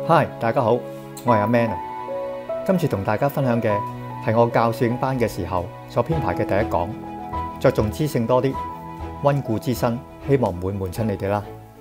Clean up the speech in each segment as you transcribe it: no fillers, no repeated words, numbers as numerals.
Hi， 大家好，我係阿 Man 啊。今次同大家分享嘅係我教攝影班嘅時候所編排嘅第一講，着重知性多啲，溫故知新，希望唔會悶親你哋啦。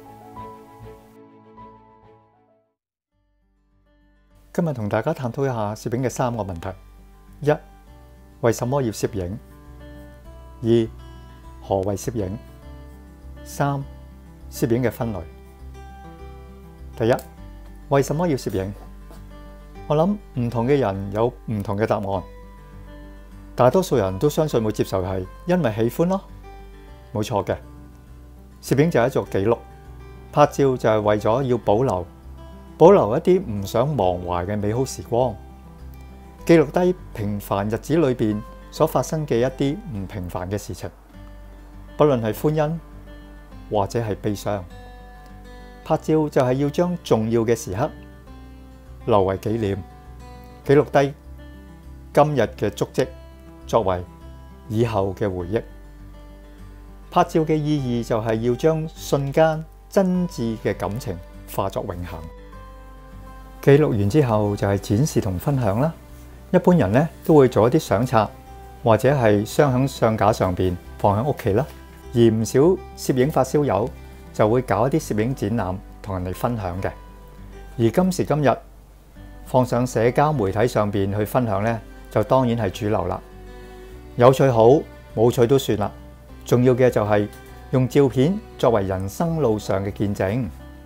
今日同大家探討一下攝影嘅3個問題：一、為什麼要攝影？2、何謂攝影？3、攝影嘅分類。第一，為什麼要攝影？我諗唔同嘅人有唔同嘅答案，大多數人都相信會接受係因為喜歡咯，冇錯嘅。攝影就係一種記錄，拍照就係為咗要保留一啲唔想忘懷嘅美好時光，記錄低平凡日子裏邊所發生嘅一啲唔平凡嘅事情，不論係歡欣或者係悲傷。拍照就係要將重要嘅時刻留為紀念，記錄低今日嘅足跡，作為以後嘅回憶。拍照嘅意義就係要將瞬間真摯嘅感情化作永恆。記錄完之後就係展示同分享啦。一般人咧都會做一啲相冊，或者係鑲喺相架上邊放喺屋企啦。而唔少攝影發燒友就會搞一啲攝影展覽同人哋分享嘅。而今時今日放上社交媒體上邊去分享咧，就當然係主流啦。有趣好，冇趣都算啦。重要嘅就係用照片作為人生路上嘅見證。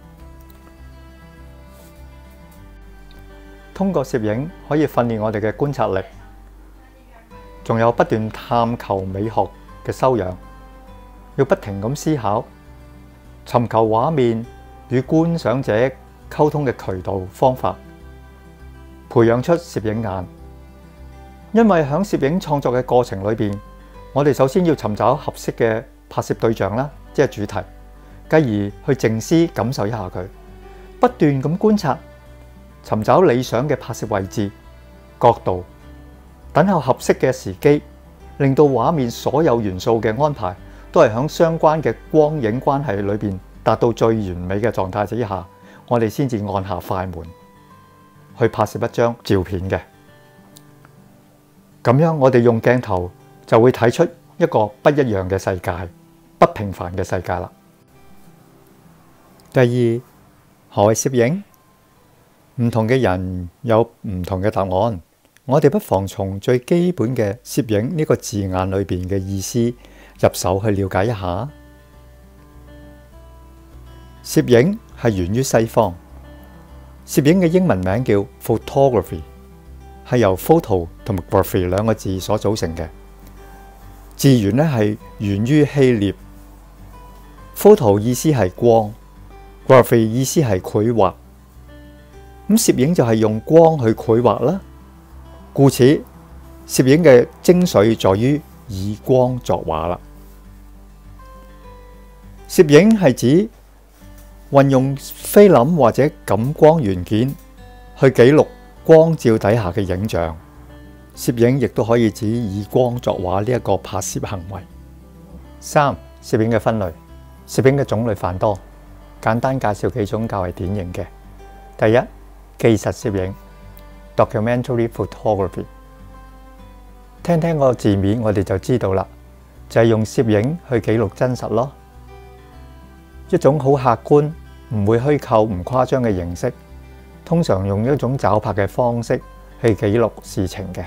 通過攝影可以訓練我哋嘅觀察力，仲有不斷探求美學嘅修養。要不停咁思考，尋求畫面與觀賞者溝通嘅渠道方法，培養出攝影眼。因為喺攝影創作嘅過程裏邊，我哋首先要尋找合適嘅拍攝對象啦，即係主題，繼而去靜思感受一下佢，不斷咁觀察，尋找理想嘅拍攝位置、角度，等候合適嘅時機，令到畫面所有元素嘅安排都係喺相關嘅光影關係裏邊達到最完美嘅狀態之下，我哋先至按下快門去拍攝一張照片嘅。咁樣我哋用鏡頭就會睇出一個不一樣嘅世界，不平凡嘅世界啦。第二，何謂攝影？唔同嘅人有唔同嘅答案，我哋不妨從最基本嘅攝影呢個字眼裏邊嘅意思入手去了解一下。攝影係源於西方，攝影嘅英文名叫 photography， 係由 photo 同埋 graphy 兩個字所組成嘅。字源咧係源於希臘。photo 意思係光， graphy 意思係繪畫。咁攝影就係用光去繪畫啦，故此攝影嘅精髓在於以光作畫啦。攝影係指運用菲林或者感光元件去記錄光照底下嘅影像。攝影亦都可以指以光作畫呢一個拍攝行為。3、攝影嘅分類。攝影嘅種類繁多，簡單介紹幾種較為典型嘅。第一，紀實攝影 （documentary photography）。聽聽個字面，我哋就知道啦，就係用攝影去記錄真實咯。一種好客觀、唔會虛構、唔誇張嘅形式，通常用一種找拍嘅方式去記錄事情嘅。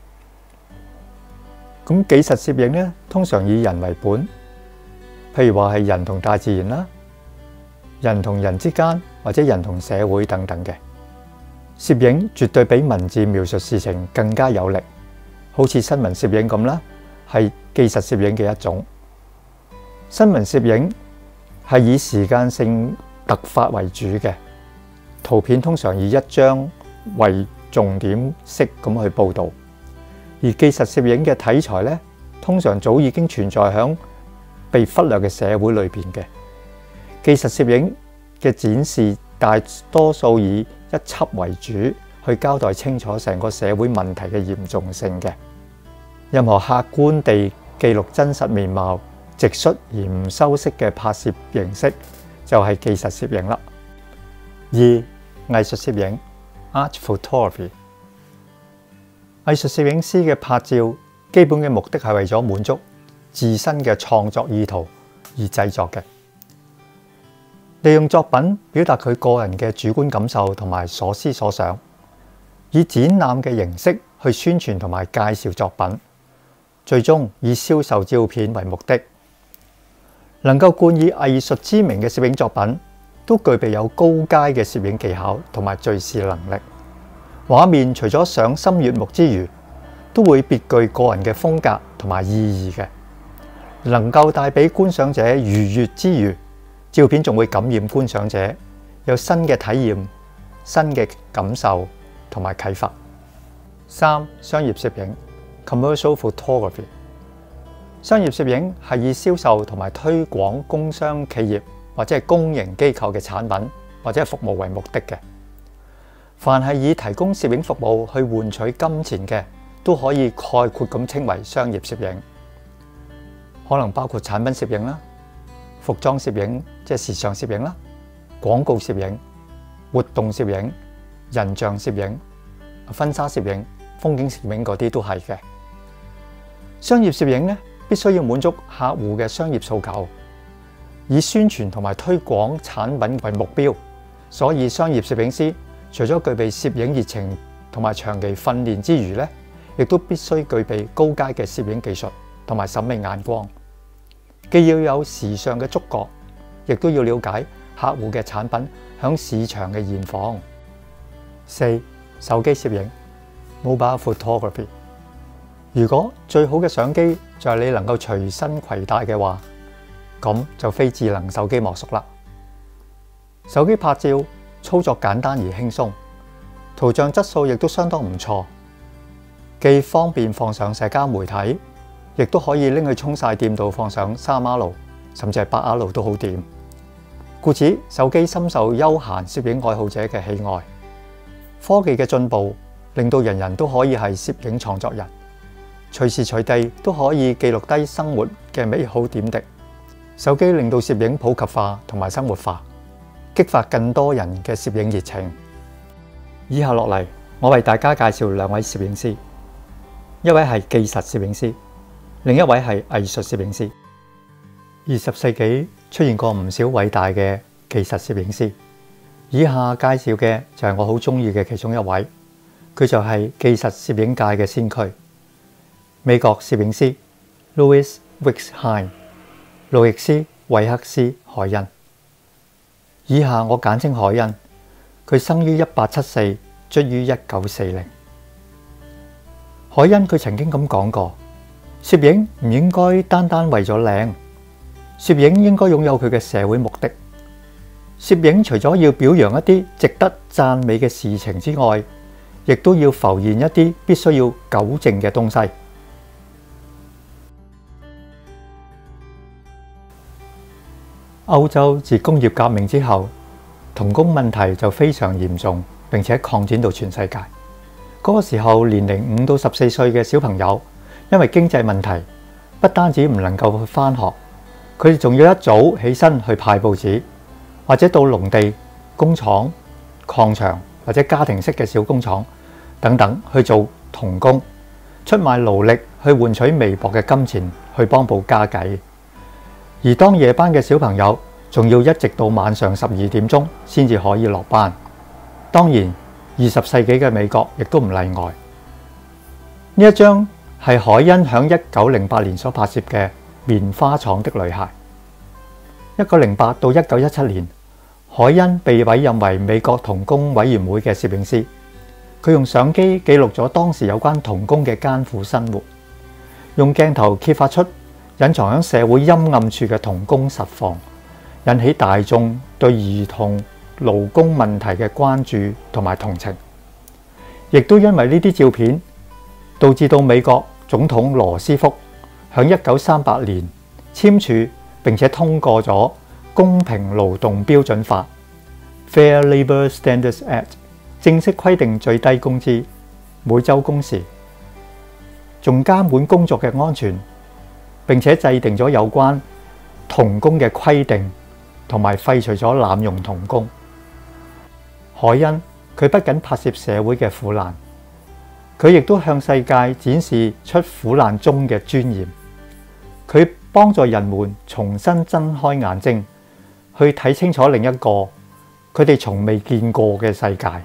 咁紀實攝影咧，通常以人為本，譬如話係人同大自然啦，人同人之間，或者人同社會等等嘅。攝影絕對比文字描述事情更加有力，好似新聞攝影咁啦，係紀實攝影嘅一種。新聞攝影係以時間性突發為主嘅，圖片通常以一張為重點式咁去報導。而紀實攝影嘅題材咧，通常早已經存在響被忽略嘅社會裏邊嘅。紀實攝影嘅展示大多數以一輯為主，去交代清楚成個社會問題嘅嚴重性嘅。任何客觀地記錄真實面貌、直率而唔修飾嘅拍攝形式，就係紀實攝影啦。2. 藝術攝影 （Art Photography）。藝術攝影師嘅拍照基本嘅目的係為咗滿足自身嘅創作意圖而製作嘅，利用作品表達佢個人嘅主觀感受同埋所思所想，以展覽嘅形式去宣傳同埋介紹作品，最終以銷售照片為目的。能夠冠以藝術之名嘅攝影作品，都具備有高階嘅攝影技巧同埋敘事能力。畫面除咗賞心悅目之餘，都會別具個人嘅風格同埋意義嘅，能夠帶俾觀賞者愉悅之餘，照片仲會感染觀賞者，有新嘅體驗、新嘅感受同埋啟發。三、商業攝影 （Commercial Photography）。商業攝影係以銷售同埋推廣工商企業或者係公營機構嘅產品或者係服務為目的嘅。凡係以提供攝影服務去換取金錢嘅，都可以概括咁稱為商業攝影。可能包括產品攝影啦、服裝攝影即係時尚攝影啦、廣告攝影、活動攝影、人像攝影、婚紗攝影、風景攝影嗰啲都係嘅。商業攝影咧，必須要滿足客戶嘅商業訴求，以宣傳同埋推廣產品為目標。所以商業攝影師除咗具備攝影熱情同埋長期訓練之餘咧，亦都必須具備高階嘅攝影技術同埋審美眼光，既要有時尚嘅觸覺，亦都要了解客戶嘅產品響市場嘅現況。四、手機攝影 （Mobile Photography）。如果最好嘅相機就係你能夠隨身攜帶嘅話，咁就非智能手機莫屬啦。手機拍照操作簡單而輕鬆，圖像質素亦都相當唔錯，既方便放上社交媒體，亦都可以拎去沖曬店度放上3R甚至係8R都好掂。故此，手機深受休閒攝影愛好者嘅喜愛。科技嘅進步令到人人都可以係攝影創作人，隨時隨地都可以記錄低生活嘅美好點滴。手機令到攝影普及化同埋生活化，激發更多人嘅攝影熱情。以下落嚟，我為大家介紹兩位攝影師，一位係紀實攝影師，另一位係藝術攝影師。20世紀出現過唔少偉大嘅紀實攝影師，以下介紹嘅就係我好中意嘅其中一位，佢就係紀實攝影界嘅先驅，美國攝影師 Louis Wickshine 路易斯·韋克斯·海恩。以下我簡稱海恩，佢生於1874，卒於1940。海恩佢曾經咁講過：攝影唔應該單單為咗靚，攝影應該擁有佢嘅社會目的。攝影除咗要表揚一啲值得讚美嘅事情之外，亦都要浮現一啲必須要糾正嘅東西。歐洲自工業革命之後，童工問題就非常嚴重，並且擴展到全世界。嗰個時候，年齡5到14歲嘅小朋友，因為經濟問題，不單止唔能夠去返學，佢哋仲要一早起身去派報紙，或者到農地、工廠、礦場或者家庭式嘅小工廠等等去做童工，出賣勞力去換取微薄嘅金錢去幫補家計。而當夜班嘅小朋友仲要一直到晚上12點鐘先至可以落班。當然，20世紀嘅美國亦都唔例外。呢一張係海恩響1908年所拍攝嘅《棉花廠的女孩》。1908到1917年，海恩被委任為美國童工委員會嘅攝影師。佢用相機記錄咗當時有關童工嘅艱苦生活，用鏡頭揭發出隱藏喺社會陰暗處嘅童工實況，引起大眾對兒童勞工問題嘅關注同埋同情。亦都因為呢啲照片，導致到美國總統羅斯福喺1938年簽署並且通過咗公平勞動標準法 （Fair Labor Standards Act），正式規定最低工資、每週工時，仲監管工作嘅安全，並且制定咗有關童工嘅規定，同埋廢除咗濫用童工。 凱恩佢不僅拍攝社會嘅苦難，佢亦都向世界展示出苦難中嘅尊嚴。佢幫助人們重新睜開眼睛，去睇清楚另一個佢哋從未見過嘅世界。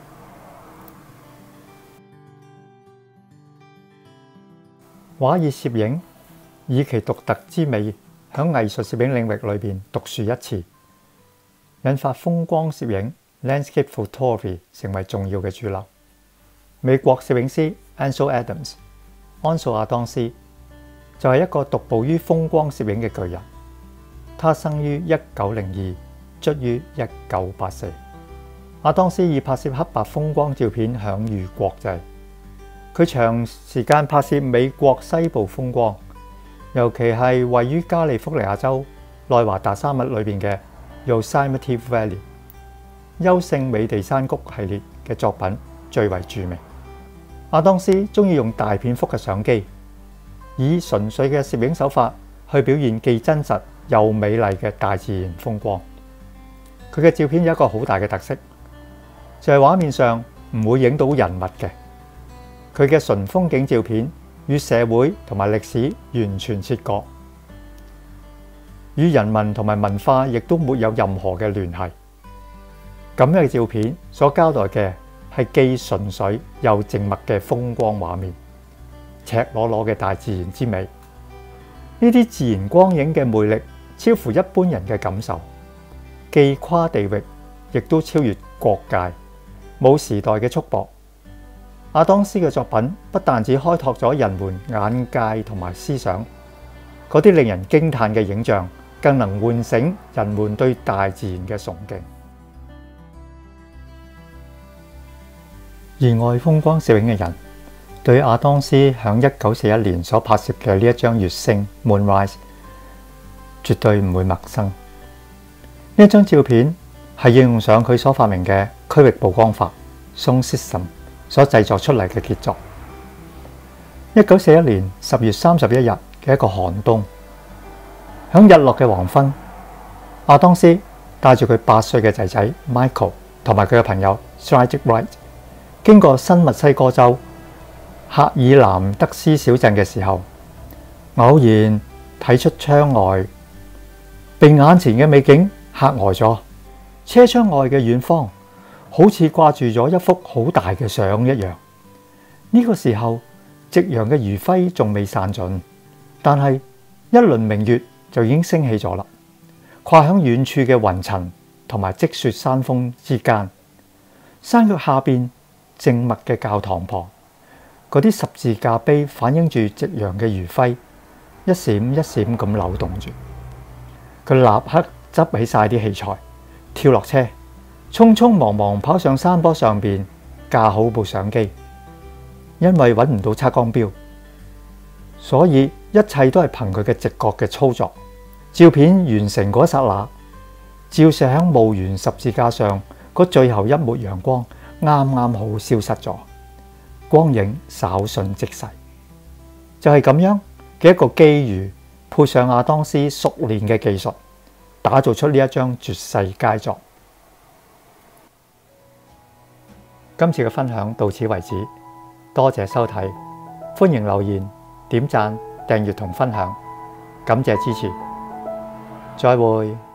畫意攝影以其獨特之美，喺藝術攝影領域裏邊獨樹一幟，引發風光攝影 （landscape photography） 成為重要嘅主流。美國攝影師 Ansel Adams 安素亞當斯就係一個獨步於風光攝影嘅巨人。他生於1902，卒於1984。亞當斯以拍攝黑白風光照片享譽國際。佢長時間拍攝美國西部風光，尤其係位於加利福尼亞州內華達山脈裏邊嘅 Yosemite Valley 優勝美地山谷系列嘅作品最為著名。亞當斯中意用大片幅嘅相機，以純粹嘅攝影手法去表現既真實又美麗嘅大自然風光。佢嘅照片有一個好大嘅特色，就係畫面上唔會影到人物嘅。佢嘅純風景照片與社會同埋歷史完全切割，與人民同埋文化亦都沒有任何嘅聯繫。咁樣嘅照片所交代嘅係既純粹又靜默嘅風光畫面，赤裸裸嘅大自然之美。呢啲自然光影嘅魅力超乎一般人嘅感受，既跨地域，亦都超越國界，冇時代嘅束縛。亞當斯嘅作品不但只開拓咗人們眼界同埋思想，嗰啲令人驚嘆嘅影像，更能喚醒人們對大自然嘅崇敬。熱愛風光攝影嘅人，對亞當斯響1941年所拍攝嘅呢一張月星 Moonrise 絕對唔會陌生。呢一張照片係應用上佢所發明嘅區域曝光法 Zone System 所製作出嚟嘅傑作。1941年10月31日嘅一個寒冬，響日落嘅黃昏，亞當斯帶住佢8歲嘅仔仔 Michael 同埋佢嘅朋友 Clyde Wright， 經過新墨西哥州赫爾南德斯小鎮嘅時候，偶然睇出窗外，被眼前嘅美景嚇呆咗。車窗外嘅遠方好似掛住咗一幅好大嘅相一樣。呢個時候，夕陽嘅餘暉仲未散盡，但係一輪明月就已經升起咗啦，跨響遠處嘅雲層同埋積雪山峰之間。山腳下邊靜默嘅教堂旁，嗰啲十字架碑反映住夕陽嘅餘暉，一閃一閃咁扭動住。佢立刻執起晒啲器材，跳落車，匆匆忙忙跑上山坡上邊，架好部相機。因為揾唔到測光錶，所以一切都係憑佢嘅直覺嘅操作。照片完成嗰一剎那，照射喺墓園十字架上嗰最後一抹陽光，啱啱好消失咗，光影稍瞬即逝。就係咁樣嘅一個機遇，配上亞當斯熟練嘅技術，打造出呢一張絕世佳作。今次嘅分享到此為止，多謝收睇，歡迎留言、點讚、訂閱同分享，感謝支持，再會。